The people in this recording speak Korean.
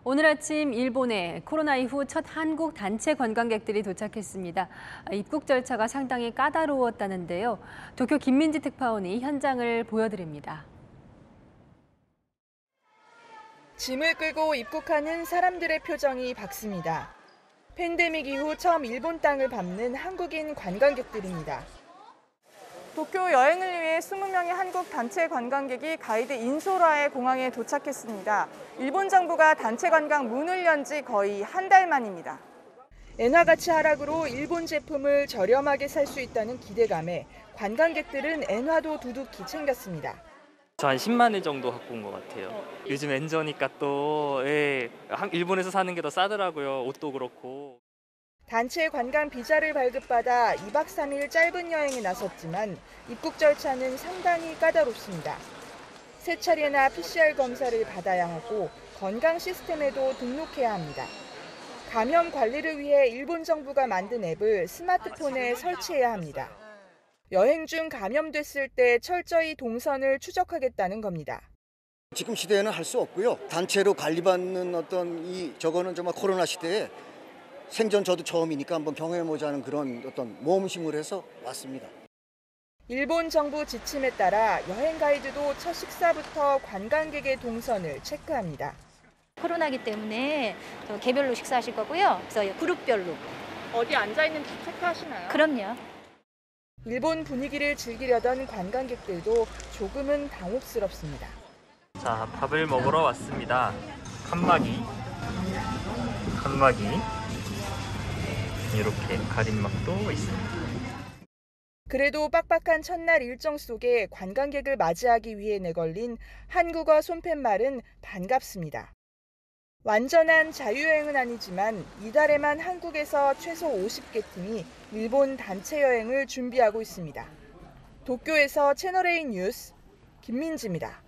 오늘 아침 일본에 코로나 이후 첫 한국 단체 관광객들이 도착했습니다. 입국 절차가 상당히 까다로웠다는데요. 도쿄 김민지 특파원이 현장을 보여드립니다. 짐을 끌고 입국하는 사람들의 표정이 밝습니다. 팬데믹 이후 처음 일본 땅을 밟는 한국인 관광객들입니다. 도쿄 여행을 위해 20명의 한국 단체 관광객이 가이드 인소라의 공항에 도착했습니다. 일본 정부가 단체 관광 문을 연 지 거의 한 달 만입니다. 엔화 가치 하락으로 일본 제품을 저렴하게 살 수 있다는 기대감에 관광객들은 엔화도 두둑히 챙겼습니다. 저 한 10만 원 정도 갖고 온 것 같아요. 요즘 엔저니까 또 일본에서 사는 게 더 싸더라고요. 옷도 그렇고. 단체 관광 비자를 발급받아 2박 3일 짧은 여행에 나섰지만 입국 절차는 상당히 까다롭습니다. 세 차례나 PCR 검사를 받아야 하고 건강 시스템에도 등록해야 합니다. 감염 관리를 위해 일본 정부가 만든 앱을 스마트폰에 설치해야 합니다. 여행 중 감염됐을 때 철저히 동선을 추적하겠다는 겁니다. 지금 시대에는 할 수 없고요. 단체로 관리받는 저거는 정말 코로나 시대에 생전 저도 처음이니까 한번 경험해보자는 그런 모험심을 해서 왔습니다. 일본 정부 지침에 따라 여행 가이드도 첫 식사부터 관광객의 동선을 체크합니다. 코로나기 때문에 개별로 식사하실 거고요. 그래서 그룹별로. 어디 앉아 있는지 체크하시나요? 그럼요. 일본 분위기를 즐기려던 관광객들도 조금은 당혹스럽습니다. 자, 밥을 먹으러 왔습니다. 칸마기. 이렇게 가림막도 있습니다. 그래도 빡빡한 첫날 일정 속에 관광객을 맞이하기 위해 내걸린 한국어 손팻말은 반갑습니다. 완전한 자유여행은 아니지만 이달에만 한국에서 최소 50개 팀이 일본 단체 여행을 준비하고 있습니다. 도쿄에서 채널A 뉴스 김민지입니다.